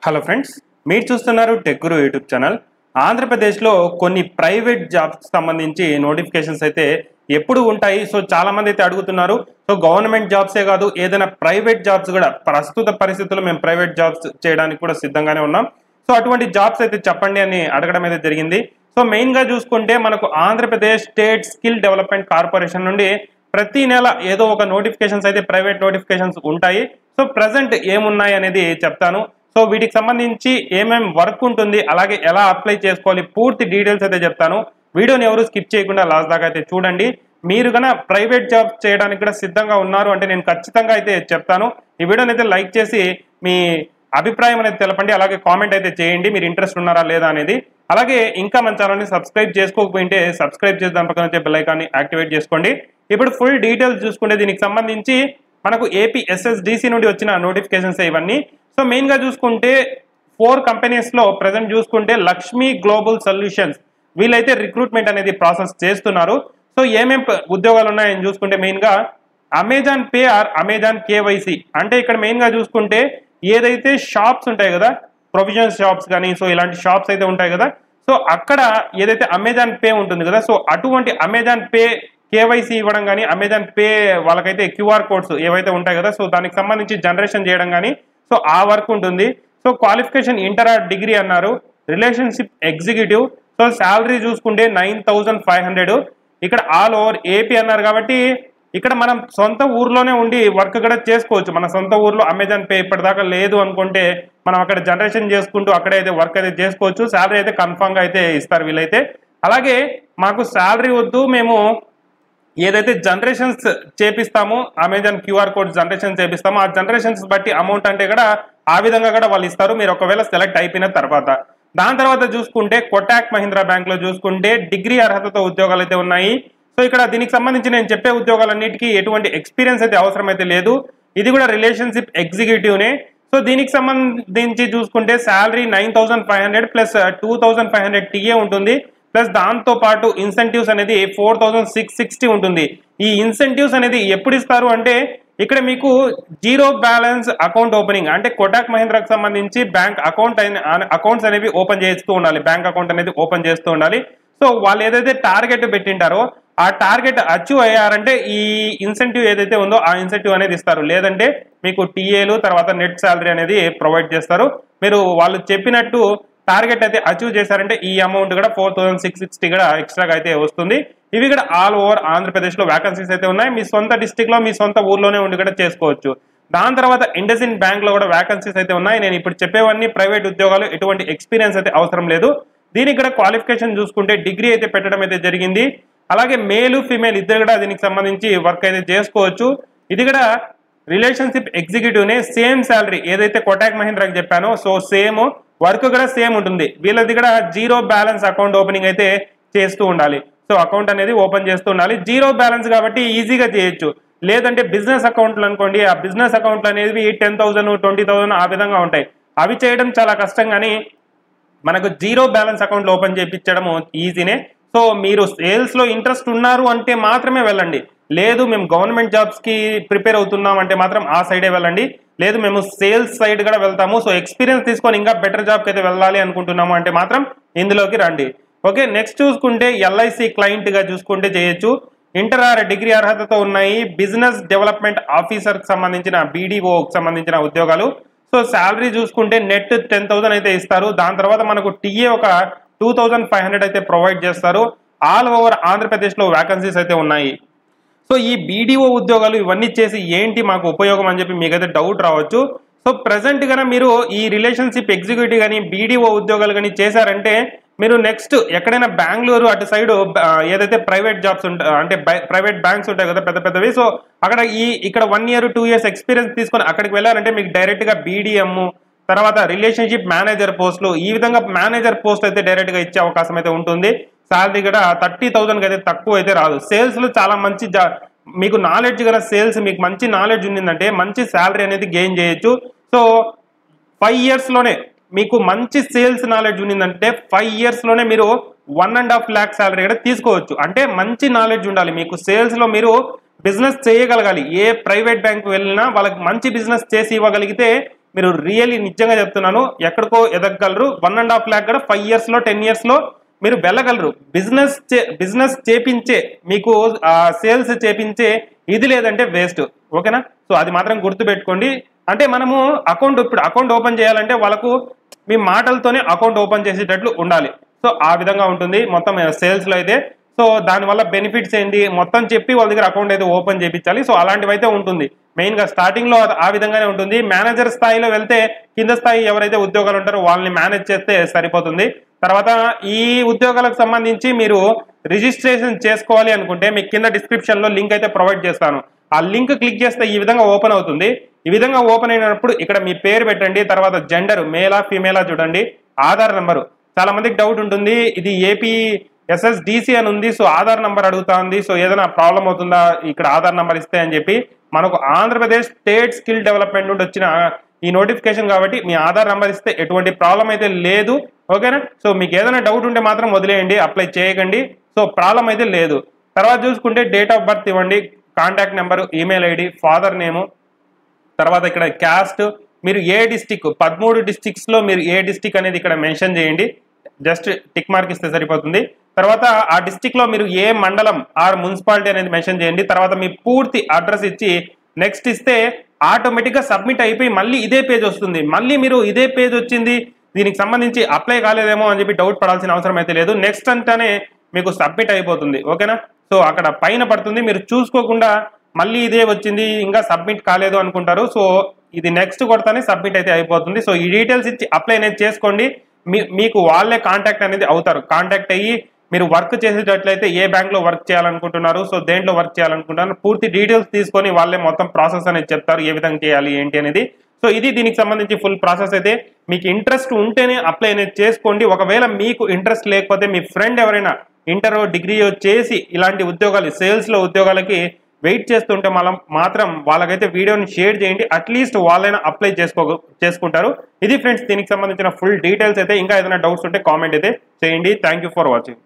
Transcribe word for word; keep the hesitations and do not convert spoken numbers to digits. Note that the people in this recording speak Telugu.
హలో ఫ్రెండ్స్, మీరు చూస్తున్నారు టెక్ గురు యూట్యూబ్ ఛానల్. ఆంధ్రప్రదేశ్లో కొన్ని ప్రైవేట్ జాబ్స్ సంబంధించి నోటిఫికేషన్స్ అయితే ఎప్పుడు ఉంటాయి. సో చాలా మంది అయితే అడుగుతున్నారు. సో గవర్నమెంట్ జాబ్సే కాదు, ఏదైనా ప్రైవేట్ జాబ్స్ కూడా ప్రస్తుత పరిస్థితుల్లో మేము ప్రైవేట్ జాబ్స్ చేయడానికి కూడా సిద్ధంగానే ఉన్నాం. సో అటువంటి జాబ్స్ అయితే చెప్పండి అని అడగడం అయితే జరిగింది. సో మెయిన్గా చూసుకుంటే మనకు Andhra Pradesh state skill development corporation నుండి ప్రతి నెల ఏదో ఒక నోటిఫికేషన్స్ అయితే ప్రైవేట్ నోటిఫికేషన్స్ ఉంటాయి. సో ప్రజెంట్ ఏమున్నాయి అనేది చెప్తాను. సో వీటికి సంబంధించి ఏమేమి వర్క్ ఉంటుంది, అలాగే ఎలా అప్లై చేసుకోవాలి, పూర్తి డీటెయిల్స్ అయితే చెప్తాను. వీడియోని ఎవరు స్కిప్ చేయకుండా లాస్ట్ దాకా అయితే చూడండి. మీరు కన్నా ప్రైవేట్ జాబ్ చేయడానికి కూడా సిద్ధంగా ఉన్నారు అంటే నేను ఖచ్చితంగా అయితే చెప్తాను. ఈ వీడియోని అయితే లైక్ చేసి మీ అభిప్రాయం అనేది తెలపండి. అలాగే కామెంట్ అయితే చేయండి, మీరు ఇంట్రెస్ట్ ఉన్నారా లేదా అనేది. అలాగే ఇంకా మన ఛానల్ని సబ్స్క్రైబ్ చేసుకోకపోయింటే సబ్స్క్రైబ్ చేసి దాని పక్కన వచ్చే బెల్ ఐకాన్ని యాక్టివేట్ చేసుకోండి. ఇప్పుడు ఫుల్ డీటెయిల్స్ చూసుకుంటే దీనికి సంబంధించి మనకు ఏపీ ఎస్ఎస్డిసి నుండి వచ్చిన నోటిఫికేషన్స్ ఇవన్నీ. సో మెయిన్గా చూసుకుంటే ఫోర్ కంపెనీస్లో ప్రజెంట్ చూసుకుంటే లక్ష్మీ గ్లోబల్ సొల్యూషన్స్ వీళ్ళైతే రిక్రూట్మెంట్ అనేది ప్రాసెస్ చేస్తున్నారు. సో ఏమేం ఉద్యోగాలు ఉన్నాయని చూసుకుంటే మెయిన్గా Amazon pay or Amazon KYC అంటే ఇక్కడ మెయిన్గా చూసుకుంటే ఏదైతే షాప్స్ ఉంటాయి కదా, ప్రొవిజన్స్ షాప్స్ కానీ, సో ఇలాంటి షాప్స్ అయితే ఉంటాయి కదా, సో అక్కడ ఏదైతే అమెజాన్ పే ఉంటుంది కదా, సో అటువంటి అమెజాన్ పే కేవైసీ ఇవ్వడం కానీ, అమెజాన్ పే వాళ్ళకైతే క్యూఆర్ కోడ్స్ ఏవైతే ఉంటాయి కదా, సో దానికి సంబంధించి జనరేషన్ చేయడం కానీ, సో ఆ వర్క్ ఉంటుంది. So qualification inter or degree అన్నారు. Relationship executive. సో శాలరీ చూసుకుంటే నైన్ థౌజండ్ ఫైవ్ హండ్రెడ్ ఇక్కడ ఆల్ ఓవర్ ఏపీ అన్నారు కాబట్టి ఇక్కడ మనం సొంత ఊర్లోనే ఉండి వర్క్ కూడా చేసుకోవచ్చు. మన సొంత ఊర్లో అమెజాన్ పే ఇప్పటిదాకా లేదు అనుకుంటే మనం అక్కడ జనరేషన్ చేసుకుంటూ అక్కడే అయితే వర్క్ అయితే చేసుకోవచ్చు. శాలరీ అయితే కన్ఫామ్గా అయితే ఇస్తారు వీళ్ళైతే. అలాగే మాకు శాలరీ వద్దు, మేము ఏదైతే జనరేషన్స్ చేపిస్తామో అమెజాన్ క్యూఆర్ కోడ్ జనరేషన్ చేపిస్తామో ఆ జనరేషన్స్ బట్టి అమౌంట్ అంటే కూడా ఆ విధంగా కూడా వాళ్ళు ఇస్తారు, మీరు ఒకవేళ సెలెక్ట్ అయిపోయిన తర్వాత. దాని తర్వాత చూసుకుంటే కోటాక్ మహీంద్రా బ్యాంక్ లో చూసుకుంటే డిగ్రీ అర్హతతో ఉద్యోగాలు అయితే ఉన్నాయి. సో ఇక్కడ దీనికి సంబంధించి నేను చెప్పే ఉద్యోగాలన్నిటికీ ఎటువంటి ఎక్స్పీరియన్స్ అయితే అవసరం అయితే లేదు. ఇది కూడా రిలేషన్షిప్ ఎగ్జిక్యూటివ్నే. సో దీనికి సంబంధించి చూసుకుంటే salary nine thousand five hundred plus two thousand five hundred TA ఉంటుంది. ప్లస్ దాంతో పాటు ఇన్సెంటివ్స్ అనేది ఫోర్ థౌసండ్ సిక్స్ సిక్స్టీ ఉంటుంది. ఈ ఇన్సెంటివ్స్ అనేది ఎప్పుడు ఇస్తారు అంటే ఇక్కడ మీకు జీరో బ్యాలెన్స్ అకౌంట్ ఓపెనింగ్ అంటే కోటాక్ మహీంద్రాకి సంబంధించి బ్యాంక్ అకౌంట్ అకౌంట్స్ అనేవి ఓపెన్ చేస్తూ ఉండాలి, బ్యాంక్ అకౌంట్ అనేది ఓపెన్ చేస్తూ ఉండాలి. సో వాళ్ళు ఏదైతే టార్గెట్ పెట్టింటారో ఆ టార్గెట్ అచీవ్ అయ్యారంటే ఈ ఇన్సెంటివ్ ఏదైతే ఉందో ఆ ఇన్సెంటివ్ అనేది ఇస్తారు. లేదంటే మీకు టీఏలు తర్వాత నెట్ శాలరీ అనేది ప్రొవైడ్ చేస్తారు. మీరు వాళ్ళు చెప్పినట్టు టార్గెట్ అయితే అచీవ్ చేశారంటే ఈ అమౌంట్ కూడా ఫోర్ థౌసండ్ సిక్స్ సిక్స్టీ కూడా ఎక్స్ట్రాగా అయితే వస్తుంది. ఇవి కూడా ఆల్ ఓవర్ ఆంధ్రప్రదేశ్లో వ్యాకన్సీస్ అయితే ఉన్నాయి. మీ సొంత డిస్టిక్లో మీ సొంత ఊర్లోనే ఉండి కూడా చేసుకోవచ్చు. దాని తర్వాత ఇండస్ఇండ్ బ్యాంక్లో కూడా వ్యాకన్సీస్ అయితే ఉన్నాయి. నేను ఇప్పుడు చెప్పేవన్నీ ప్రైవేట్ ఉద్యోగాలు, ఎటువంటి ఎక్స్పీరియన్స్ అయితే అవసరం లేదు. దీనికి కూడా క్వాలిఫికేషన్ చూసుకుంటే డిగ్రీ అయితే పెట్టడం అయితే జరిగింది. అలాగే మేలు ఫీమేల్ ఇద్దరు కూడా దీనికి సంబంధించి వర్క్ అయితే చేసుకోవచ్చు. ఇది కూడా రిలేషన్షిప్ ఎగ్జిక్యూటివ్నే. సేమ్ శాలరీ ఏదైతే కోటాక్ మహీంద్రాకి చెప్పానో సో సేమ్ వర్క్ కూడా సేమ్ ఉంటుంది. వీళ్ళది కూడా జీరో బ్యాలెన్స్ అకౌంట్ ఓపెనింగ్ అయితే చేస్తూ ఉండాలి. సో అకౌంట్ అనేది ఓపెన్ చేస్తూ ఉండాలి. జీరో బ్యాలెన్స్ కాబట్టి ఈజీగా చేయొచ్చు. లేదంటే బిజినెస్ అకౌంట్లు అనుకోండి, ఆ బిజినెస్ అకౌంట్లు అనేవి టెన్ థౌసండ్ ట్వంటీ థౌసండ్ ఆ విధంగా ఉంటాయి. అవి చేయడం చాలా కష్టం, కానీ మనకు జీరో బ్యాలెన్స్ అకౌంట్లు ఓపెన్ చేయించడం ఈజీనే. సో మీరు సేల్స్లో ఇంట్రెస్ట్ ఉన్నారు అంటే మాత్రమే వెళ్ళండి. లేదు మేము గవర్నమెంట్ జాబ్స్కి ప్రిపేర్ అవుతున్నాం అంటే మాత్రం ఆ సైడే వెళ్ళండి. లేదు మేము సేల్స్ సైడ్ కూడా వెళ్తాము, సో ఎక్స్పీరియన్స్ తీసుకొని ఇంకా బెటర్ జాబ్కి అయితే వెళ్ళాలి అనుకుంటున్నాము అంటే మాత్రం ఇందులోకి రండి. ఓకే, నెక్స్ట్ చూసుకుంటే ఎల్ఐసి క్లయింట్గా చూసుకుంటే చేయొచ్చు. ఇంటర్ ఆర్ డిగ్రీ అర్హతతో ఉన్నాయి. బిజినెస్ డెవలప్మెంట్ ఆఫీసర్కి సంబంధించిన బీడీఓకి సంబంధించిన ఉద్యోగాలు. సో శాలరీ చూసుకుంటే నెట్ టెన్ థౌసండ్ అయితే ఇస్తారు. దాని తర్వాత మనకు టీఏ ఒక టూ థౌసండ్ ఫైవ్ హండ్రెడ్ అయితే ప్రొవైడ్ చేస్తారు. ఆల్ ఓవర్ ఆంధ్రప్రదేశ్లో వ్యాకన్సీస్ అయితే ఉన్నాయి. సో ఈ బీడీఓ ఉద్యోగాలు ఇవన్నీ చేసి ఏంటి మాకు ఉపయోగం అని చెప్పి మీకైతే డౌట్ రావచ్చు. సో ప్రజెంట్ గా మీరు ఈ రిలేషన్షిప్ ఎగ్జిక్యూటివ్ కానీ బీడీఓ ఉద్యోగాలు కానీ చేశారంటే మీరు నెక్స్ట్ ఎక్కడైనా బెంగళూరు అటు సైడ్ ఏదైతే ప్రైవేట్ జాబ్స్ ఉంటాయి అంటే ప్రైవేట్ బ్యాంక్స్ ఉంటాయి కదా పెద్ద పెద్దవి, సో అక్కడ ఈ ఇక్కడ one year two years experience తీసుకొని అక్కడికి వెళ్ళారంటే మీకు డైరెక్ట్ గా బీడీఎం తర్వాత రిలేషన్షిప్ మేనేజర్ పోస్టులు ఈ విధంగా మేనేజర్ పోస్ట్ అయితే డైరెక్ట్ గా ఇచ్చే అవకాశం అయితే ఉంటుంది. శాలరీ కూడా థర్టీ థౌసండ్ అయితే తక్కువ అయితే రాదు. సేల్స్ లో చాలా మంచి మీకు నాలెడ్జ్ కదా, సేల్స్ మీకు మంచి నాలెడ్జ్ ఉండిందంటే మంచి శాలరీ అనేది గెయిన్ చేయొచ్చు. సో ఫైవ్ ఇయర్స్ లోనే మీకు మంచి సేల్స్ నాలెడ్జ్ ఉండిందంటే ఫైవ్ ఇయర్స్ లోనే మీరు one and half lakh salary కూడా తీసుకోవచ్చు. అంటే మంచి నాలెడ్జ్ ఉండాలి మీకు. సేల్స్ లో మీరు బిజినెస్ చేయగలగాలి. ఏ ప్రైవేట్ బ్యాంక్ వెళ్ళినా వాళ్ళకి మంచి బిజినెస్ చేసి ఇవ్వగలిగితే మీరు రియల్లీ నిజంగా చెప్తున్నాను ఎక్కడికో ఎదగగలరు. వన్ అండ్ హాఫ్ ల్యాక్ కూడా ఫైవ్ ఇయర్స్లో టెన్ ఇయర్స్లో మీరు వెళ్ళగలరు. బిజినెస్ చే బిజినెస్ చేపించే మీకు సేల్స్ చేపించే ఇది లేదంటే వేస్ట్. ఓకేనా? సో అది మాత్రం గుర్తుపెట్టుకోండి. అంటే మనము అకౌంట్ ఇప్పుడు అకౌంట్ ఓపెన్ చేయాలంటే వాళ్ళకు మీ మాటలతోనే అకౌంట్ ఓపెన్ చేసేటట్లు ఉండాలి. సో ఆ విధంగా ఉంటుంది మొత్తం సేల్స్లో అయితే. సో దానివల్ల బెనిఫిట్స్ ఏంటి మొత్తం చెప్పి వాళ్ళ దగ్గర అకౌంట్ అయితే ఓపెన్ చేయించాలి. సో అలాంటివి అయితే ఉంటుంది. మెయిన్గా స్టార్టింగ్లో ఆ విధంగానే ఉంటుంది. మేనేజర్ స్థాయిలో వెళ్తే కింద స్థాయి ఎవరైతే ఉద్యోగాలు ఉంటారో వాళ్ళని మేనేజ్ చేస్తే సరిపోతుంది. తర్వాత ఈ ఉద్యోగాలకు సంబంధించి మీరు రిజిస్ట్రేషన్ చేసుకోవాలి అనుకుంటే మీకు కింద డిస్క్రిప్షన్లో లింక్ అయితే ప్రొవైడ్ చేస్తాను. ఆ లింక్ క్లిక్ చేస్తే ఈ విధంగా ఓపెన్ అవుతుంది. ఈ విధంగా ఓపెన్ అయినప్పుడు ఇక్కడ మీ పేరు పెట్టండి, తర్వాత జెండర్ మేలా ఫీమేలా చూడండి, ఆధార్ నెంబరు. చాలా మందికి డౌట్ ఉంటుంది ఇది ఏపీ ఎస్ఎస్డిసి అని ఉంది, సో ఆధార్ నెంబర్ అడుగుతా ఉంది, సో ఏదైనా ప్రాబ్లం అవుతుందా ఇక్కడ ఆధార్ నెంబర్ ఇస్తే అని చెప్పి. మనకు ఆంధ్రప్రదేశ్ స్టేట్ స్కిల్ డెవలప్మెంట్ నుండి వచ్చిన ఈ నోటిఫికేషన్ కాబట్టి మీ ఆధార్ నెంబర్ ఇస్తే ఎటువంటి ప్రాబ్లం అయితే లేదు. ఓకేనా? సో మీకు ఏదైనా డౌట్ ఉంటే మాత్రం వదిలేయండి, అప్లై చేయకండి. సో ప్రాబ్లం అయితే లేదు. తర్వాత చూసుకుంటే డేట్ ఆఫ్ బర్త్ ఇవ్వండి, contact number, email ID, father name, తర్వాత ఇక్కడ క్యాస్ట్, మీరు ఏ డిస్టిక్ పదమూడు డిస్టిక్స్లో మీరు ఏ డిస్టిక్ అనేది ఇక్కడ మెన్షన్ చేయండి. జస్ట్ టిక్ మార్క్ ఇస్తే సరిపోతుంది. తర్వాత ఆ డిస్టిక్లో మీరు ఏ మండలం ఆర్ మున్సిపాలిటీ అనేది మెన్షన్ చేయండి. తర్వాత మీ పూర్తి అడ్రస్ ఇచ్చి నెక్స్ట్ ఇస్తే ఆటోమేటిక్గా సబ్మిట్ అయిపోయి మళ్ళీ ఇదే పేజ్ వస్తుంది. మళ్ళీ మీరు ఇదే పేజ్ వచ్చింది దీనికి సంబంధించి అప్లై కాలేదేమో అని చెప్పి డౌట్ పడాల్సిన అవసరం అయితే లేదు. నెక్స్ట్ అంటేనే మీకు సబ్మిట్ అయిపోతుంది. ఓకేనా? సో అక్కడ పైన పడుతుంది, మీరు చూసుకోకుండా మళ్ళీ ఇదే వచ్చింది ఇంకా సబ్మిట్ కాలేదు అనుకుంటారు. సో ఇది నెక్స్ట్ కొడతానే సబ్మిట్ అయితే అయిపోతుంది. సో ఈ డీటెయిల్స్ ఇచ్చి అప్లై అనేది చేసుకోండి. మీ మీకు వాళ్ళే కాంటాక్ట్ అనేది అవుతారు. కాంటాక్ట్ అయ్యి మీరు వర్క్ చేసేటట్లయితే ఏ బ్యాంక్లో వర్క్ చేయాలనుకుంటున్నారు, సో దేంట్లో వర్క్ చేయాలనుకుంటున్నారు పూర్తి డీటెయిల్స్ తీసుకొని వాళ్ళే మొత్తం ప్రాసెస్ అనేది చెప్తారు ఏ విధంగా చేయాలి ఏంటి అనేది. సో ఇది దీనికి సంబంధించి ఫుల్ ప్రాసెస్ అయితే. మీకు ఇంట్రెస్ట్ ఉంటేనే అప్లై అనేది చేసుకోండి. ఒకవేళ మీకు ఇంట్రెస్ట్ లేకపోతే మీ ఫ్రెండ్ ఎవరైనా ఇంటర్ డిగ్రీయో చేసి ఇలాంటి ఉద్యోగాలు సేల్స్లో ఉద్యోగాలకి వెయిట్ చేస్తుంటే మనం మాత్రం వాళ్ళకైతే వీడియోని షేర్ చేయండి. అట్లీస్ట్ వాళ్ళైనా అప్లై చేసుకో చేసుకుంటారు. ఇది ఫ్రెండ్స్ దీనికి సంబంధించిన ఫుల్ డీటెయిల్స్ అయితే. ఇంకా ఏదైనా డౌట్స్ ఉంటే కామెంట్ అయితే చేయండి. Thank you for watching.